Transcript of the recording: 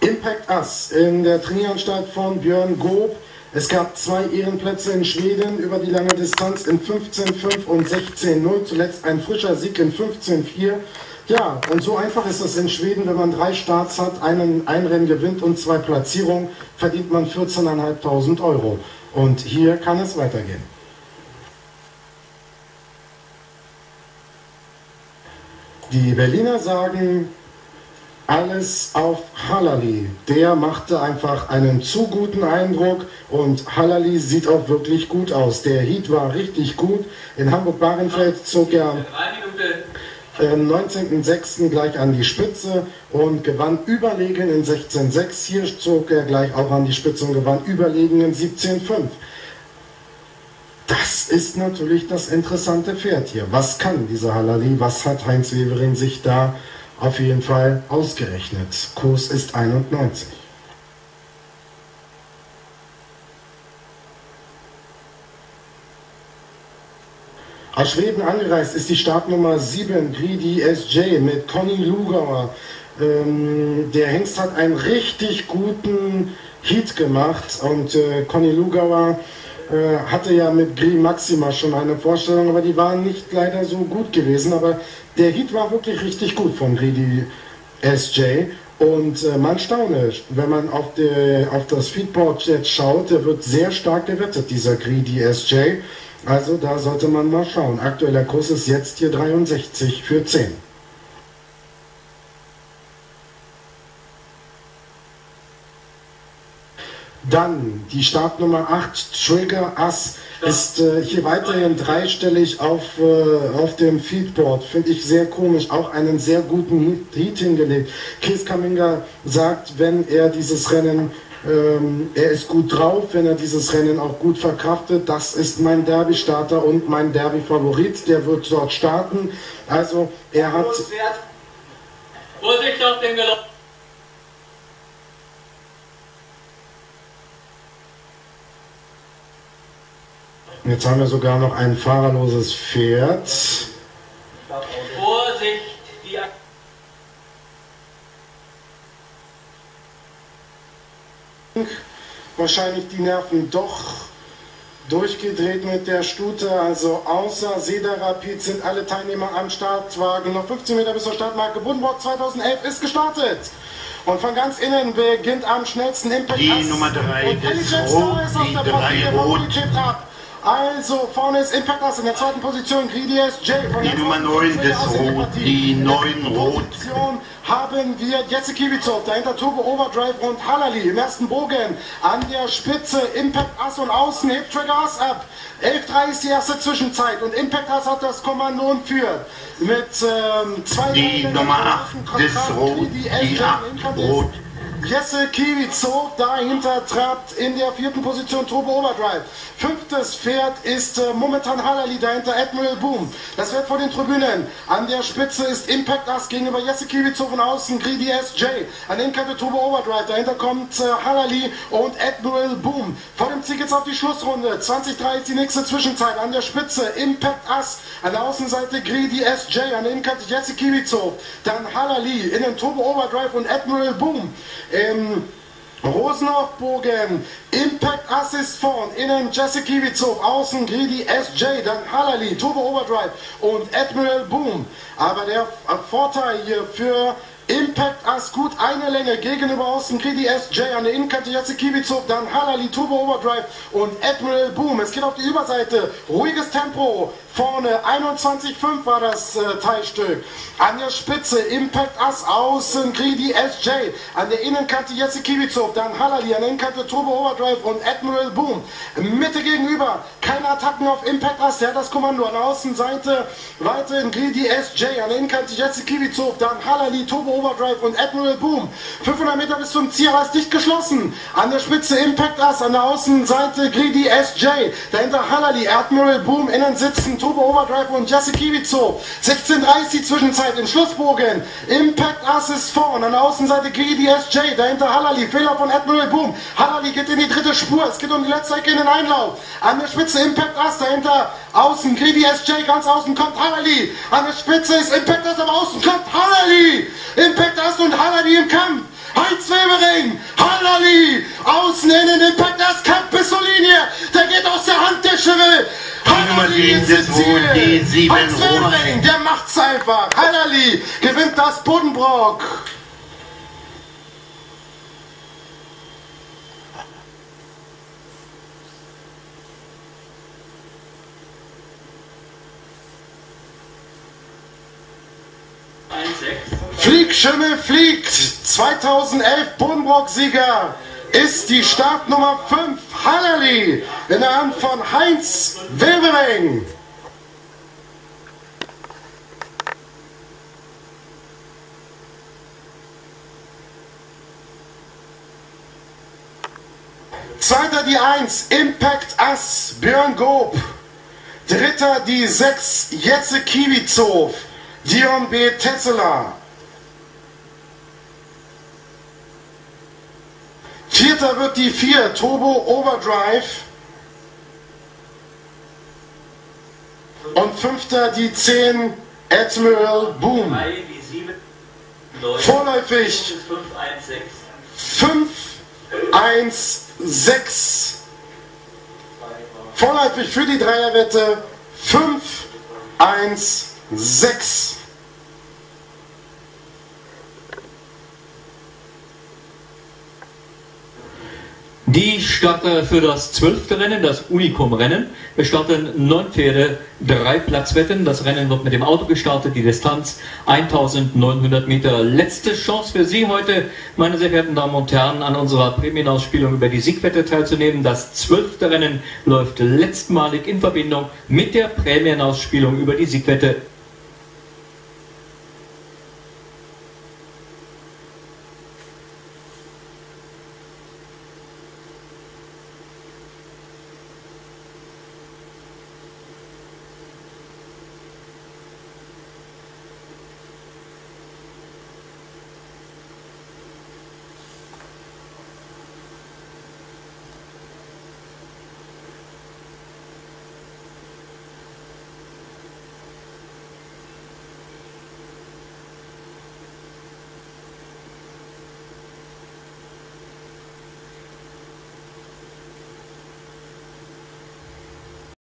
Impact Ass in der Trainingsanstalt von Björn Goob. Es gab 2 Ehrenplätze in Schweden über die lange Distanz in 15,5 und 16,0. Zuletzt ein frischer Sieg in 15,4. Ja, und so einfach ist es in Schweden, wenn man 3 Starts hat, ein Rennen gewinnt und 2 Platzierungen, verdient man 14.500 €. Und hier kann es weitergehen. Die Berliner sagen, alles auf Halali. Der machte einfach einen zu guten Eindruck und Halali sieht auch wirklich gut aus. Der Heat war richtig gut. In Hamburg-Bahrenfeld zog er am 19.06. gleich an die Spitze und gewann überlegen in 16,6. Hier zog er gleich auch an die Spitze und gewann überlegen in 17,5. Das ist natürlich das interessante Pferd hier. Was kann dieser Halali? Was hat Heinz Wevering sich da auf jeden Fall ausgerechnet? Kurs ist 91. Aus Schweden angereist ist die Startnummer 7, Greedy SJ mit Conny Lugauer. Der Hengst hat einen richtig guten Heat gemacht und Conny Lugauer hatte ja mit Gris Maxima schon eine Vorstellung, aber die waren nicht leider so gut gewesen. Aber der Heat war wirklich richtig gut von Greedy SJ. Und man staune, wenn man auf das Feedboard jetzt schaut, der wird sehr stark gewettet, dieser Greedy SJ. Also da sollte man mal schauen. Aktueller Kurs ist jetzt hier 63 für 10. Dann die Startnummer 8, Trigger Ass, ist hier weiterhin dreistellig auf dem Feedboard. Finde ich sehr komisch, auch einen sehr guten Heat hingelegt. Kees Kaminga sagt, wenn er dieses Rennen, er ist gut drauf, wenn er dieses Rennen auch gut verkraftet. Das ist mein Derby-Starter und mein Derby-Favorit, der wird dort starten. Also er hat... Vorsicht auf den Galopp! Jetzt haben wir sogar noch ein fahrerloses Pferd. Vorsicht! Wahrscheinlich die Nerven doch durchgedreht mit der Stute. Also außer Seda-Rapid sind alle Teilnehmer am Startwagen. Noch 15 Meter bis zur Startmarke. Buddenbrooke 2011 ist gestartet. Und von ganz innen beginnt am schnellsten Impact. Die Nummer 3 des Rot, die 3 Rot. Also vorne ist Impact Ass in der zweiten Position, Greedy SJ. Die Nummer 9 des Rot, die 9 Rot. Haben wir Jesse Kivitsov, dahinter Turbo Overdrive und Halali im ersten Bogen. An der Spitze Impact Ass und außen hebt Trigger Ass ab. 11,3 ist die erste Zwischenzeit und Impact Ass hat das Kommando und führt mit 2. Die Nummer 8 des Rot, die 8 Rot. Jesse Kivitsov, dahinter trat in der 4. Position Turbo Overdrive. 5. Pferd ist momentan Halali, dahinter Admiral Boom. Das Pferd vor den Tribünen. An der Spitze ist Impact Ass gegenüber Jesse Kivitsov und außen Greedy SJ. An den Kante Turbo Overdrive, dahinter kommt Halali und Admiral Boom. Vor dem Ziel geht's auf die Schlussrunde. 20,3 ist die nächste Zwischenzeit. An der Spitze Impact Ass, an der Außenseite Greedy SJ, an der Innenkante Jesse Kivitsov, dann Halali, innen Turbo Overdrive und Admiral Boom. Im Rosenhof-Bogen Impact Ass ist vorn, innen Jesse Kivitsov, außen Greedy SJ, dann Halali, Turbo Overdrive und Admiral Boom. Aber der Vorteil hier für Impact Ass gut eine Länge gegenüber außen Greedy SJ, an der Innenkante Jesse Kivitsov, dann Halali, Turbo Overdrive und Admiral Boom. Es geht auf die Überseite, ruhiges Tempo, vorne 21,5 war das Teilstück. An der Spitze Impact Ass, außen Greedy SJ, an der Innenkante Jesse Kivitsov, dann Halali, an der Innenkante Turbo Overdrive und Admiral Boom. Mitte gegenüber, keine Attacken auf Impact Ass, der hat das Kommando. An der Außenseite weiterhin Greedy SJ, an der Innenkante Jesse Kivitsov, dann Halali, Turbo Overdrive und Admiral Boom. 500 Meter bis zum Ziel, aber ist dicht geschlossen. An der Spitze Impact Ass, an der Außenseite Greedy SJ, dahinter Halali, Admiral Boom, innen sitzen Turbo Overdrive und Jesse Kivitsov. 16,3 ist die Zwischenzeit im Schlussbogen. Impact Ass ist vorn, an der Außenseite Greedy SJ, dahinter Halali, Fehler von Admiral Boom. Halali geht in die dritte Spur, es geht um die letzte Ecke in den Einlauf. An der Spitze Impact Ass, dahinter außen Greedy SJ, ganz außen kommt Halali. An der Spitze ist Impact Ass, aber außen kommt Halali. Impact Ass und Halali im Kampf. Heinz Wevering Halali, außen in den Impact, das Kampf bis zur Linie, der geht aus der Handtasche, will. Halali ist im Ziel. Hans Webering, der macht's einfach. Halali gewinnt das Buddenbrook. Fliegschimmel fliegt, 2011 Buddenbrook-Sieger ist die Startnummer 5, Halali, in der Hand von Heinz Webering. Zweiter die 1, Impact Ass, Björn Goop. Dritter die 6, Jetze Kiewitzow, Dion B. Tetzeler. Vierter wird die 4, Turbo Overdrive. Und fünfter die 10, Admiral Boom. Vorläufig 5-1-6. Vorläufig für die Dreierwette 5-1-6. Die Starter für das 12. Rennen, das Unicum-Rennen. Wir starten 9 Pferde, 3 Platzwetten. Das Rennen wird mit dem Auto gestartet, die Distanz 1900 Meter. Letzte Chance für Sie heute, meine sehr verehrten Damen und Herren, an unserer Prämienausspielung über die Siegwette teilzunehmen. Das 12. Rennen läuft letztmalig in Verbindung mit der Prämienausspielung über die Siegwette